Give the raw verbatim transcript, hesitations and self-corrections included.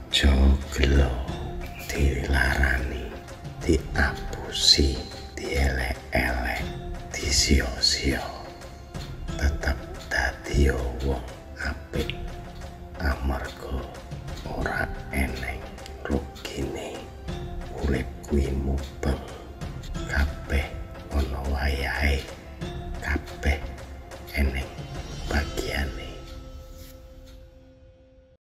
Joglo dilarani, diapusi, dielek-elek, disio-sio, tetep dadi wong